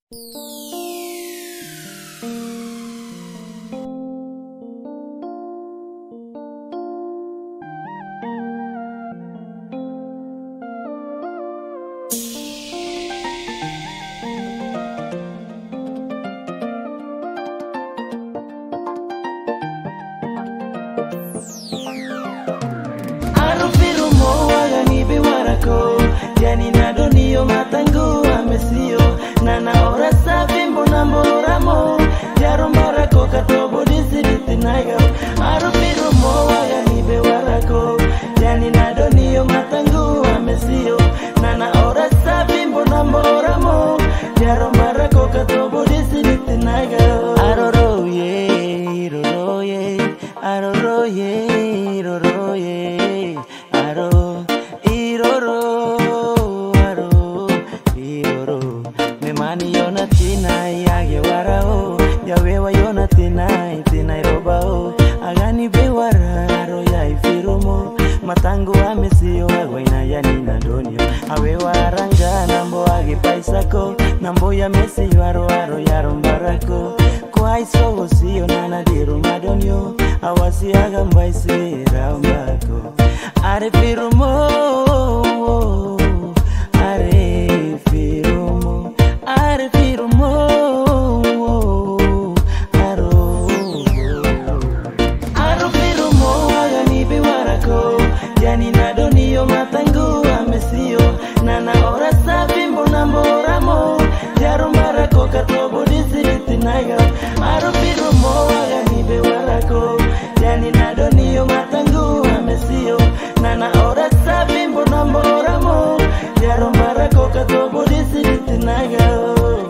Yani nado niyo matangu amesio Nana ora sabi mbona mbora mo Jaro marako katobo disiriti naiga Aro piro mo waga nibe warako Yani nado niyo matangu amesio Nana ora sabi mbona mbora mo Jaro marako katobo disiriti naiga Aro roye, aro roye, aro Mani yona tinai age warao Yawewa yona tinai robao Agani bewara aro ya ifirumo Matangu amesio agwaina yani na donio Awewa aranga nambo age paisako Nambo ya mesi aro yaro mbarako Kwa iso osio nana diru madonio Awasi agambaisi raumbako Are firumo Yani nado niyo matangu amesio Nana ora sabi mbona mbora mo Jaro marako katobo disiriti naiga Aro piro mo waga nibe warako Yani nado niyo matangu amesio Nana ora sabi mbona mbora mo Jaro marako katobo disiriti naiga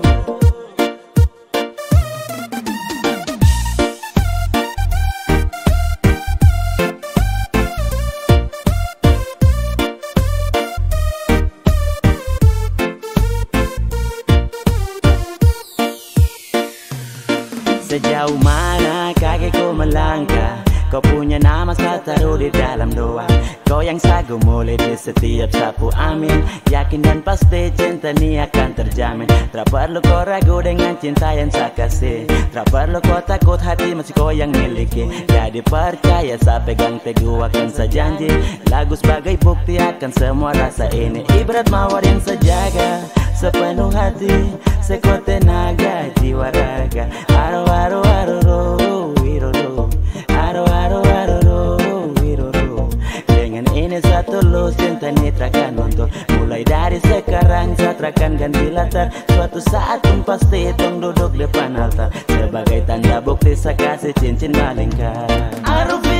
Sejauh mana kakiku melangkah Kau punya nama saya taruh di dalam doa Kau yang sagu mulai di setiap sapu amin Yakin dan pasti cinta ini akan terjamin Tak perlu kau ragu dengan cinta yang saya kasih Tak perlu kau takut hati masih kau yang miliki Jadi percaya saya pegang teguh akan saya janji Lagu sebagai bukti akan semua rasa ini Ibarat mawar yang sejaga sepenuh hati sekuat tenaga jiwa raga Aro aro aro ro wiro ro Aro aro aro ro wiro ro Dengan ini satu lulus cinta ini takkan luntur Mulai dari sekarang saya takkan ganti latar Suatu saat pun pasti tong duduk depan altar Sebagai tanda bukti saya kasih cincin malingkar Aro